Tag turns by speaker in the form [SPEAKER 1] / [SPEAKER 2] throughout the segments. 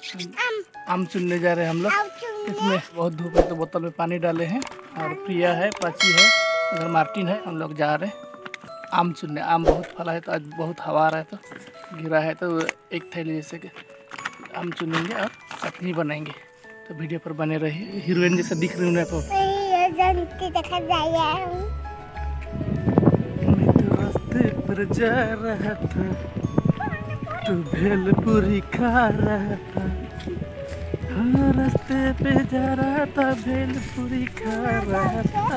[SPEAKER 1] आम चुनने जा रहे हैं हम लोग। इसमें बहुत धूप है तो बोतल में पानी डाले हैं। और प्रिया है, पाची है, उधर मार्टिन है। हम लोग जा रहे हैं आम चुनने। आम बहुत फला है तो आज बहुत हवा आ रहा है तो गिरा है, तो एक थैली जैसे कि आम चुनेंगे और चटनी बनाएंगे। तो वीडियो पर बने रहिए। हीरोइन जैसा दिख रही हूँ तो रास्ते पर जा रहा था तो भेलपुरी खा रहा था। हाँ, रास्ते पे जा रहा था भेलपुरी खा रहा था।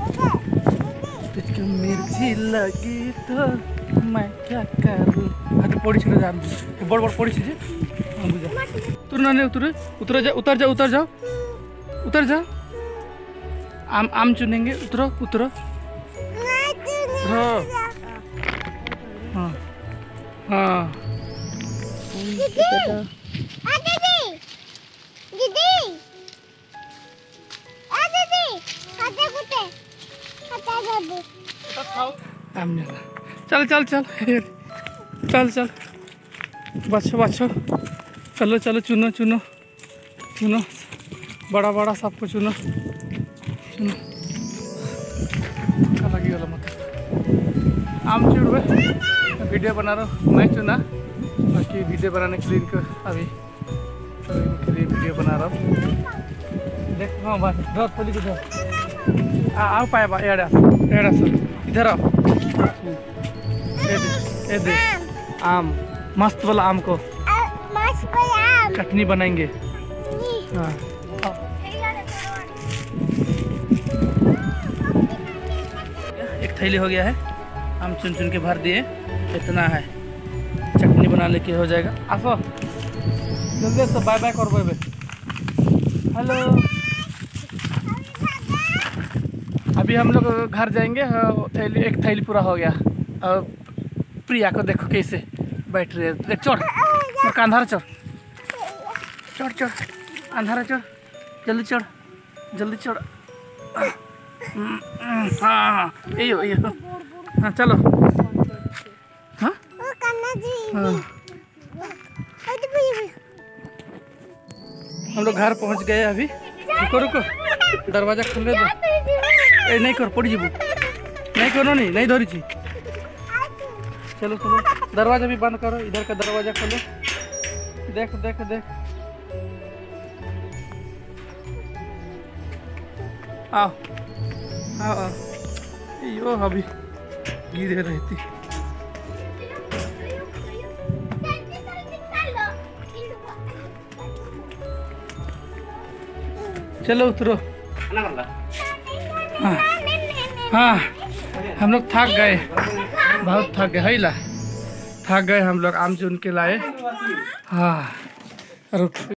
[SPEAKER 1] तो मिर्ची लगी तो मैं क्या करूँ। हाँ तो पड़ी छे जाम बड़ बड़ पड़ी छे। हाँ बुझा तुर ना नहीं उतर उतर जा उतर जा उतर जाओ उतर जा। आम चुनेंगे। उतरो उतरो। हाँ हाँ हाँ। चल चल चल चल चल बच्चों बच्चों चलो चलो चुनो चुनो चुनो बड़ा बड़ा सबको चुनो चुनो। लगी वाला मत आम चुन वीडियो बना रहा हूँ। मैं चुना बाकी वीडियो बनाने के लिए इनको अभी के लिए वीडियो बना रहा हूँ। देख हाँ बात दो थोड़ी को दो आओ पाए बा एड़ा सर इधर आओ। ए दे आम मस्त वाला आम को चटनी बनाएंगे। हाँ एक थैली हो गया है। आम चुन चुन के भर दिए। इतना है चटनी बना लेके हो जाएगा। आसो जल्दी से बाय बाय कर बे। हेलो अभी हम लोग घर जाएंगे। थैली एक थैली पूरा हो गया। और प्रिया को देखो कैसे बैठ रही है। देख चढ़ अंधारा चढ़ चढ़ चढ़ अंधारा चढ़ जल्दी चढ़ जल्दी चढ़। हाँ यो यो हाँ चलो। हाँ हम लोग घर पहुंच गए। अभी रुको रुको दरवाजा खोल दो। ए नहीं कर पड़ी जीबू नहीं करो नहीं धरी थी। चलो चलो दरवाजा भी बंद करो। इधर का दरवाजा खोलो। देख देख देख आओ आओ आओ। यो अभी गिरे रहती। चलो उतरो। हाँ हाँ हम लोग थक गए, बहुत थक गए। है ला थक गए हम लोग आम चुन के लाए। हाँ।